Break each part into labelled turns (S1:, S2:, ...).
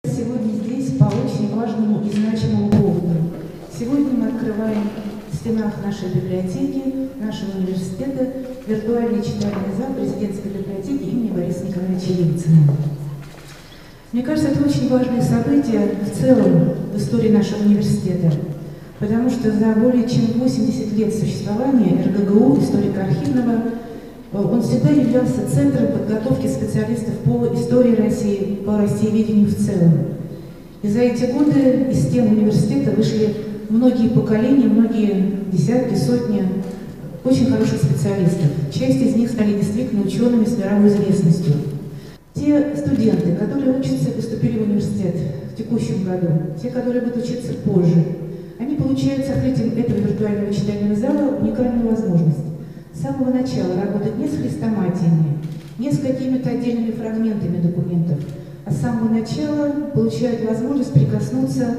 S1: Сегодня здесь по очень важному и значимому поводу. Сегодня мы открываем в стенах нашей библиотеки, нашего университета, виртуальный читальный зал президентской библиотеки имени Бориса Николаевича Ельцина. Мне кажется, это очень важное событие в целом в истории нашего университета, потому что за более чем 80 лет существования РГГУ, историко-архивного, он всегда являлся центром подготовки специалистов по истории России, по россиеведению в целом. И за эти годы из стен университета вышли многие поколения, многие десятки, сотни очень хороших специалистов. Часть из них стали действительно учеными с мировой известностью. Те студенты, которые учатся и поступили в университет в текущем году, те, которые будут учиться позже, они получают с открытием этого виртуального читального зала уникальную возможность с самого начала работать не с хрестоматиями, не с какими-то отдельными фрагментами документов, а с самого начала получают возможность прикоснуться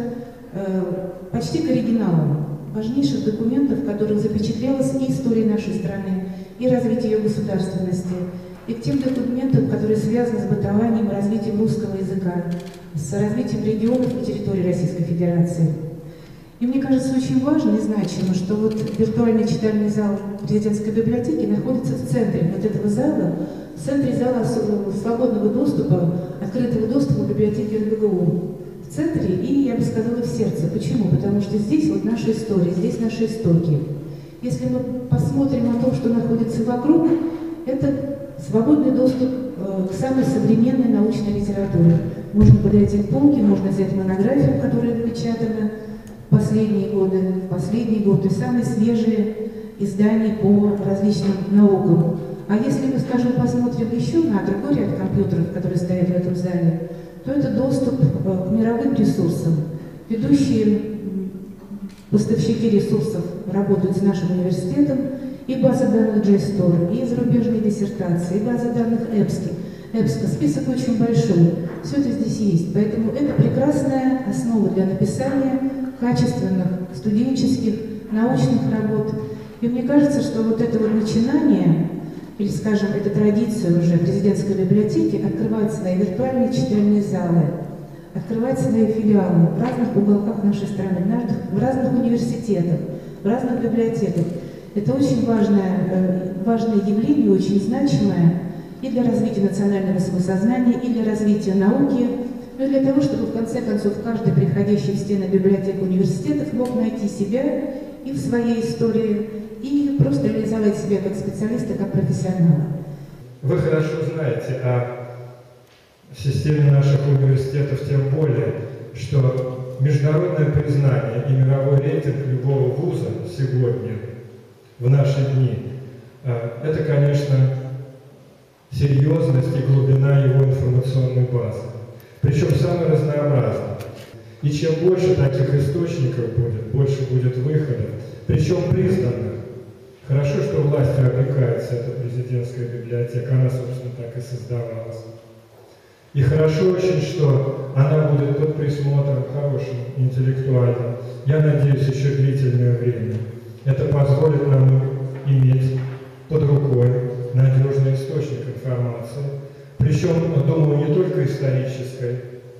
S1: почти к оригиналам важнейших документов, в которых запечатлелась и история нашей страны, и развитие ее государственности, и к тем документам, которые связаны с бытованием и развитием русского языка, с развитием регионов и территорий Российской Федерации. И мне кажется очень важно и значимо, что вот виртуальный читальный зал президентской библиотеки находится в центре вот этого зала, в центре зала свободного доступа, открытого доступа к библиотеке РГГУ. В центре и, я бы сказала, в сердце. Почему? Потому что здесь вот наша история, здесь наши истоки. Если мы посмотрим на то, что находится вокруг, это свободный доступ к самой современной научной литературе. Можно подойти к полке, можно взять монографию, которая напечатана последние годы, самые свежие издания по различным наукам. А если мы, скажем, посмотрим еще на другой ряд компьютеров, которые стоят в этом зале, то это доступ к мировым ресурсам. Ведущие поставщики ресурсов работают с нашим университетом, и база данных JSTOR, и зарубежные диссертации, и база данных EBSCO. Список очень большой. Все это здесь есть. Поэтому это прекрасная основа для написания качественных студенческих, научных работ. И мне кажется, что вот это вот начинание, или, скажем, эта традиция уже президентской библиотеки открывать свои виртуальные читальные залы, открывать свои филиалы в разных уголках нашей страны, в разных университетах, в разных библиотеках. Это очень важное явление, очень значимое и для развития национального самосознания, и для развития науки, но и для того, чтобы в конце концов каждый, приходящий в стены библиотек университетов, мог найти себя и в своей истории, и просто реализовать себя как специалиста, как профессионала.
S2: Вы хорошо знаете о системе наших университетов, тем более, что международное признание и мировой рейтинг любого вуза сегодня, в наши дни, это, конечно, серьезность и глубина его информационной базы. Причем самый разнообразный. И чем больше таких источников будет, больше будет выходов, причем признанных. Хорошо, что властью опекается эта президентская библиотека, она, собственно, так и создавалась. И хорошо очень, что она будет под присмотром хорошим, интеллектуальным, я надеюсь, еще длительное время. Это позволит нам иметь под рукой надежный источник информации, причем, думаю, не только исторической,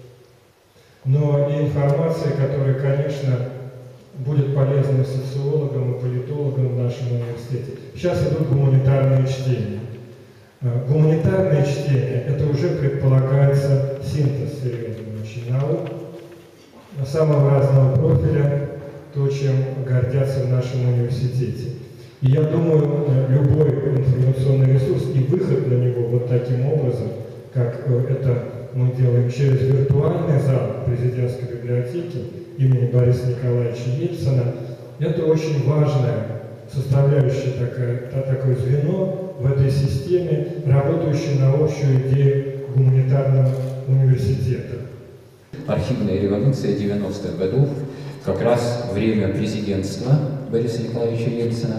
S2: но и информации, которая, конечно, будет полезна социологам и политологам в нашем университете. Сейчас идут гуманитарные чтения. Гуманитарное чтение – это уже предполагается синтез серьезный очень наук, самого разного профиля, то, чем гордятся в нашем университете. И я думаю, любой информационный ресурс и выход на него вот таким образом, как это мы делаем через виртуальный зал президентской библиотеки имени Бориса Николаевича Ельцина, это очень важная составляющая, такое звено в этой системе, работающей на общую идею гуманитарного университета.
S3: Архивная революция 90-х годов, как раз время президентства Бориса Николаевича Ельцина,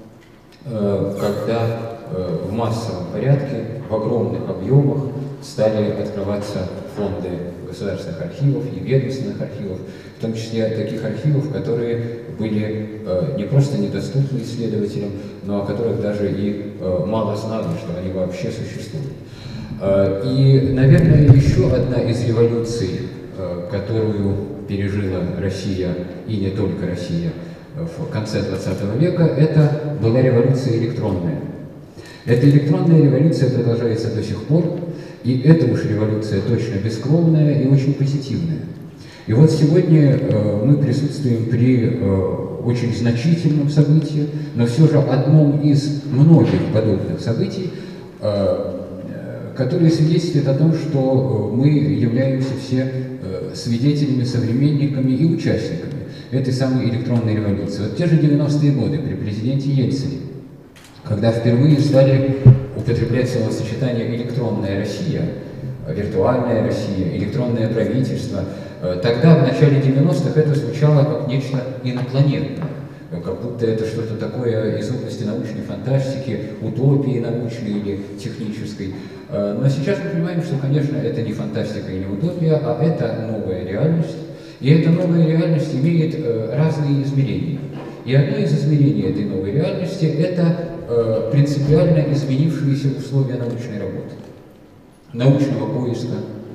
S3: когда в массовом порядке, в огромных объемах стали открываться фонды государственных архивов и ведомственных архивов, в том числе таких архивов, которые были не просто недоступны исследователям, но о которых даже и мало знали, что они вообще существуют. И, наверное, еще одна из революций которую пережила Россия, и не только Россия, в конце 20 века, это была революция электронная. Эта электронная революция продолжается до сих пор, и эта уж революция точно бескровная и очень позитивная. И вот сегодня мы присутствуем при очень значительном событии, но все же одном из многих подобных событий, которые свидетельствуют о том, что мы являемся все свидетелями, современниками и участниками этой самой электронной революции. Вот те же 90-е годы при президенте Ельцине, когда впервые стали употреблять словосочетание «электронная Россия», «виртуальная Россия», «электронное правительство», тогда, в начале 90-х, это звучало как нечто инопланетное, как будто это что-то такое из области научной фантастики, утопии научной или технической. Но сейчас мы понимаем, что, конечно, это не фантастика и не утопия, а это новая реальность. И эта новая реальность имеет разные измерения. И одно из измерений этой новой реальности – это принципиально изменившиеся условия научной работы, научного поиска,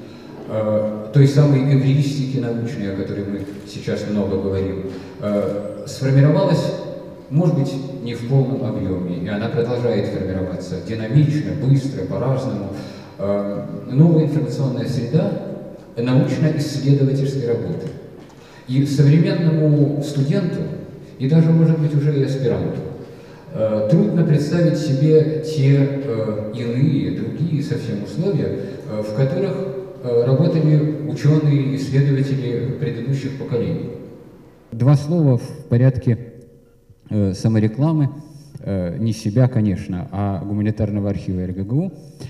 S3: той самой эвристики научной, о которой мы сейчас много говорим, сформировалась, может быть, не в полном объеме, и она продолжает формироваться динамично, быстро, по-разному. Новая информационная среда научно-исследовательской работы. И современному студенту, и даже, может быть, уже и аспиранту, трудно представить себе те иные, другие совсем условия, в которых работали ученые, исследователи предыдущих поколений. Два слова в порядке саморекламы, не себя, конечно, а гуманитарного архива РГГУ.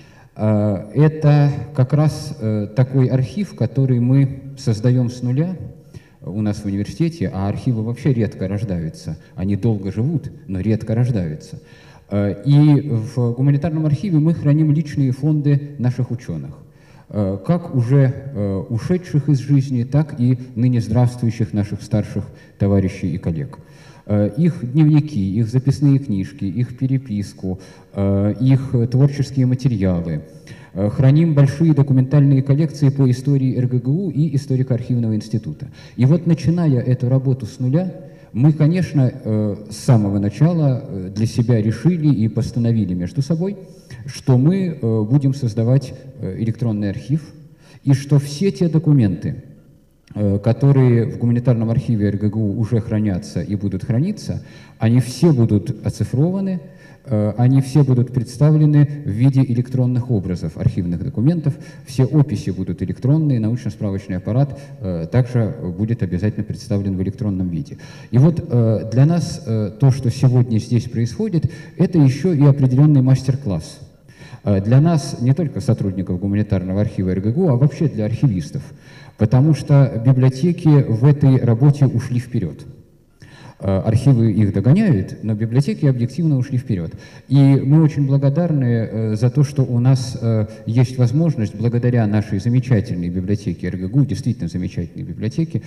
S3: Это как раз такой архив, который мы создаем с нуля у нас в университете, а архивы вообще редко рождаются. Они долго живут, но редко рождаются. И в гуманитарном архиве мы храним личные фонды наших ученых, как уже ушедших из жизни, так и ныне здравствующих наших старших товарищей и коллег. Их дневники, их записные книжки, их переписку, их творческие материалы. Храним большие документальные коллекции по истории РГГУ и историко-архивного института. И вот, начиная эту работу с нуля, мы, конечно, с самого начала для себя решили и постановили между собой, что мы будем создавать электронный архив, и что все те документы, которые в гуманитарном архиве РГГУ уже хранятся и будут храниться, они все будут оцифрованы, они все будут представлены в виде электронных образов архивных документов, все описи будут электронные, научно-справочный аппарат также будет обязательно представлен в электронном виде. И вот для нас то, что сегодня здесь происходит, это еще и определенный мастер-класс. Для нас, не только сотрудников гуманитарного архива РГГУ, а вообще для архивистов, потому что библиотеки в этой работе ушли вперед. Архивы их догоняют, но библиотеки объективно ушли вперед. И мы очень благодарны за то, что у нас есть возможность, благодаря нашей замечательной библиотеке РГГУ, действительно замечательной библиотеке,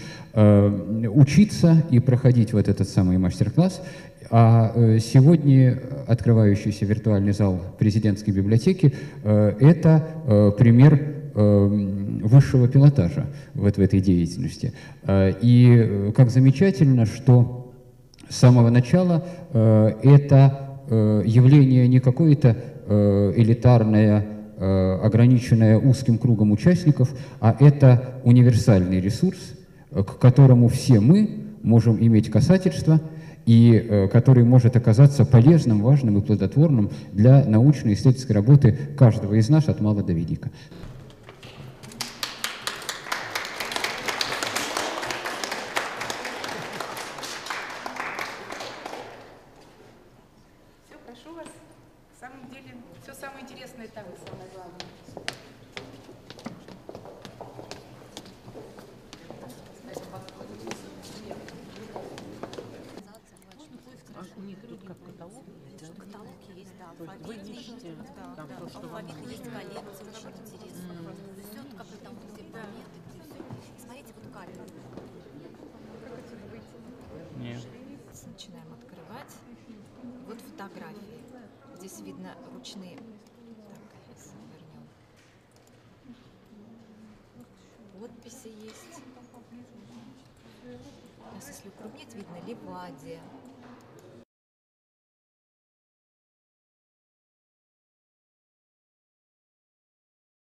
S3: учиться и проходить вот этот самый мастер-класс. А сегодня открывающийся виртуальный зал президентской библиотеки – это пример высшего пилотажа в этой деятельности. И как замечательно, что с самого начала это явление не какое-то элитарное, ограниченное узким кругом участников, а это универсальный ресурс, к которому все мы можем иметь касательство, и который может оказаться полезным, важным и плодотворным для научно-исследовательской работы каждого из нас от мала до велика.
S1: Прошу вас, в самом деле, все самое интересное там, самое главное.
S4: У них тут как каталог?
S5: Каталог есть, да.
S4: Вы ищете там то, что вам нужно?
S5: Есть коллекции, очень интересно. Все, как вы там все планеты, все. Смотрите, вот карта.
S4: Нет.
S5: Начинаем открывать. Вот фотографии. Здесь видно ручные. Так, сейчас вернем. Подпись. надписи есть. Сейчас, если укрупнить, видно Ливадия.